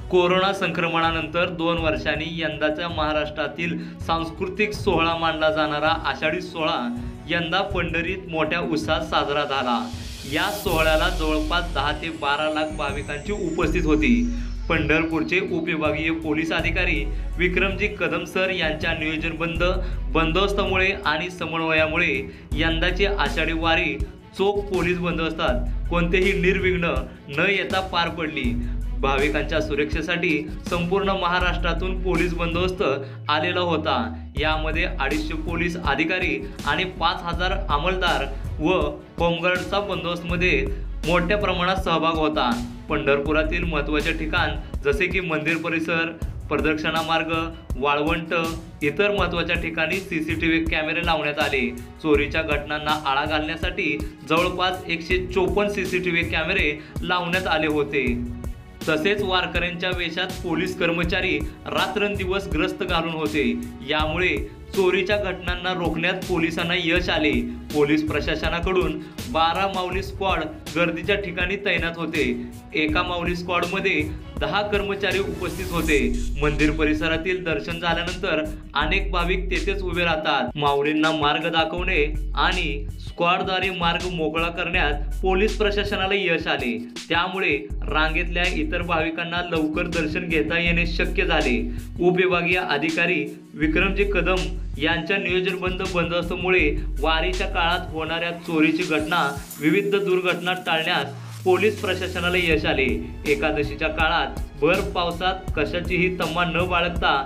Corona संक्रमणानंतर 2 वर्षांनी यंदाच्या महाराष्ट्रातील सांस्कृतिक सोहळा मानला जाणारा आषाढी सोहळा यंदा पंढरीत मोठ्या उत्साहात साजरा झाला। या सोहळ्याला जवळपास 10 ते 12 लाख भाविकांची उपस्थिती होती। पंढरपूरचे उपविभागीय पोलीस अधिकारी विक्रमजी कदम सर यांच्या नियोजनबद्ध बंदोबस्तामुळे आणि समन्वयामुळे यंदाची आषाढी वारी चोख पोलीस बंदोबस्तात कोणतेही निर्विघ्न न येता पार पडली। भाविकांच्या सुरक्षेसाठी संपूर्ण महाराष्ट्रातून पोलीस बंदोबस्त आलेला होता। यामध्ये 250 पोलीस अधिकारी आणि 5000 अंमलदार व होमगार्डचा बंदोबस्तमध्ये मोठ्या प्रमाणात सहभाग होता। पंढरपुरातील महत्त्वाचे ठिकाण जसे की मंदिर परिसर, प्रदक्षिणा मार्ग, वाळवंट इतर महत्त्वाच्या ठिकाणी सीसीटीव्ही कॅमेरे लावण्यात आले। चोरीच्या घटनांना आळा घालण्यासाठी जवळपास 154 सीसीटीव्ही कॅमेरे लावण्यात आले होते। तसेच वारकऱ्यांच्या वेशात पोलीस कर्मचारी रात्रंदिवस गस्त घालून होते। यामुळे चोरीच्या घटनांना रोखण्यात पोलिसांना यश आले। पोलीस प्रशासनाकडून 12 माऊली स्क्वॉड गर्दीच्या ठिकाणी तैनात होते। एका माऊली स्क्वॉडमध्ये 10 कर्मचारी उपस्थित होते। मंदिर परिसरातील दर्शन झाल्यानंतर अनेक भाविक तेथेच उभे राहतात। माऊलींना मार्ग दाखवणे आणि स्क्वॉडद्वारे मार्ग मोकळा करण्यात पोलीस प्रशासनाला यश आले। त्यामुळे रांगेतल्या इतर भाविकांना लवकर दर्शन घेता येणे शक्य झाले। उपविभागीय अधिकारी विक्रमजी कदम यांच्या नियोजनबद्ध बंदोबस्तामुळे वारीच्या काळात होणाऱ्या चोरीची घटना, विविध दुर्घटना टाळण्यात पोलीस प्रशासनाला यश आले। एकादशीच्या काळात भर पावसात कशाचीही तम्मा न बाळगता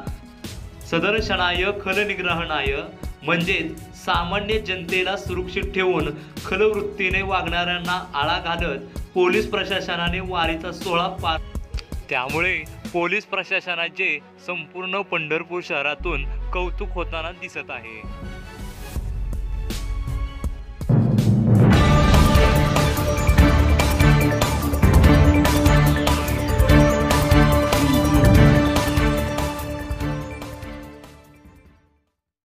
सदर्शनाय खलनिग्रहणाय म्हणजेच सामान्य जनतेला सुरक्षित ठेवून खलवृत्तीने वागणाऱ्यांना आळा घालत पोलीस प्रशासनाने वारीचा सोहळा पार। त्यामुळे पोलीस प्रशासनाचे संपूर्ण पंढरपूर शहरातून कौतुक होताना दिसत आहे।